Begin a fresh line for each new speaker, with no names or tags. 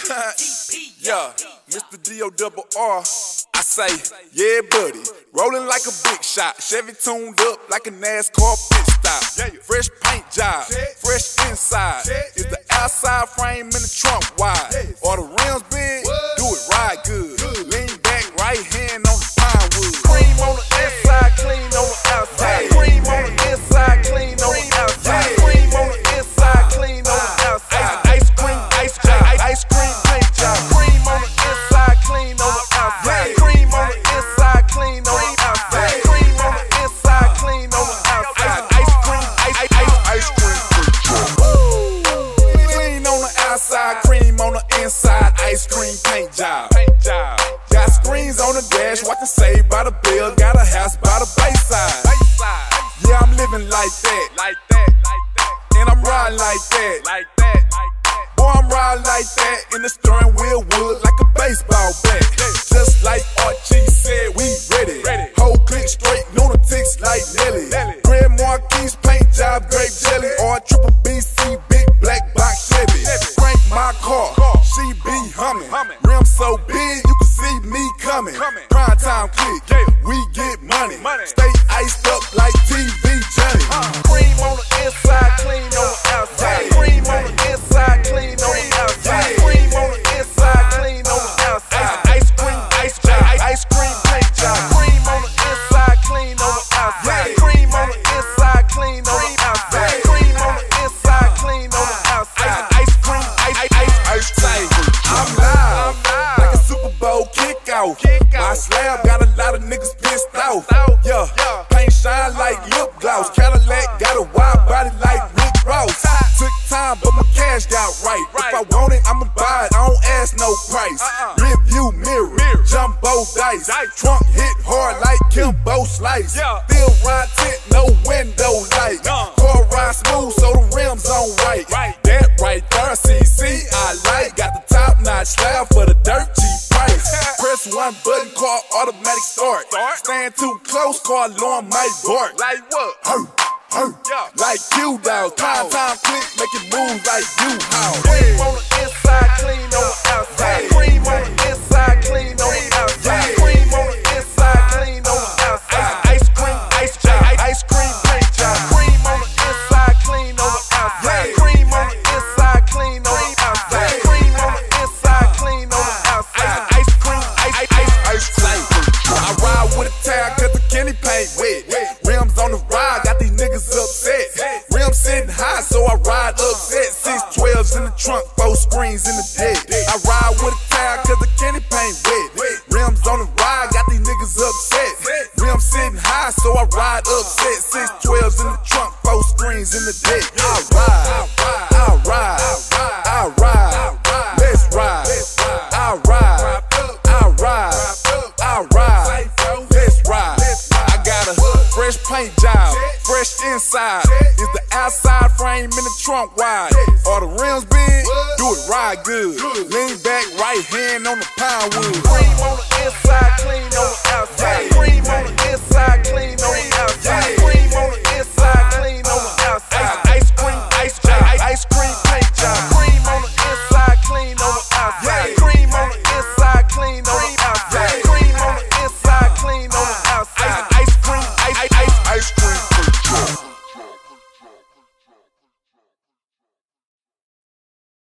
Yeah, Mr. D-O-double-R. I say, yeah, buddy. Rolling like a big shot. Chevy tuned up like a NASCAR pit stop. Fresh paint job, fresh inside. Is the outside frame in the trunk wide? Or the rims big? Do it right good. Lean back, right hand on the pine wood.
Cream on the inside, clean on the outside. Cream on the inside, clean on the outside. Cream on the inside, clean on the outside. Ice cream paint job. Cream on the inside, clean on the outside. Cream on the inside, clean on the outside. Cream on the inside, clean on the outside. Ice cream paint job.
Clean on the outside, cream on the inside. Ice cream paint job. Got screens on the dash, watching Saved by the Bell. Got a house by the Bayside. Yeah, I'm living like that. And I'm riding like that. Boy, I'm riding like that. In the steering wheel wood like a baseball bat. Just like Archie said, we ready. Whole click straight, lunatics like Nelly. Red Marquis paint job, grape jelly. Or triple BC, big black box Chevy. Crank my car, she be humming. Rim so big, you can see me coming. Prime time click, we get money. Stay iced up like TV Johnny.
Cream on the inside, clean on the outside. Cream on the inside, clean on the outside. Cream on the inside, clean on the outside. Ice cream paint job. Cream on the inside, clean on the outside. Cream on the inside, clean on the outside. Cream on the inside, clean on the outside. Ice cream.
I'm live, like a Super Bowl kickoff. My slab got a lot of niggas pissed off. Yeah, paint shine like lip gloss. Cadillac got a wide body like Rick Ross. Took time, but my cash got right. If I want it, I'ma buy it. I don't ask no price. Rear view mirror, jumbo dice. Trunk hit hard like Kimbo Slice. Still ride tent, no window light. Car ride smooth, so the rims on right. That right there, CC, I like. Got the top notch slab for the dirt cheap price. Press one button, car automatic start. Stand too close, car alarm might bark.
Like what?
Like you dog, time click, make it move like you how.
Cream on the inside, clean on the outside. Cream on the inside, clean on the outside. Cream on the inside, clean on the outside. Ice cream paint job. Cream on the inside, clean on the outside. Cream on the inside, clean on the outside. Cream on the inside, clean on the outside. Ice cream.
I ride with a tag cause the Kenny paint wet. Rims on the ride, got these niggas upset. Rims sitting high, so I ride upset. 612s in the trunk, 4 screens in the deck. I ride with a tag cause the Kenny paint wet. Rims on the ride, got these niggas upset. Rims sitting high, so I ride upset. 612s in the trunk, 4 screens in the deck. I ride, let's ride. I ride, let's ride. I got a fresh paint job, fresh inside. Is the outside frame in the trunk wide? Or the rims big? Do it right good. Lean back, right hand on the pine wood.
Cream on the inside, clean on the outside. Cream on the inside, clean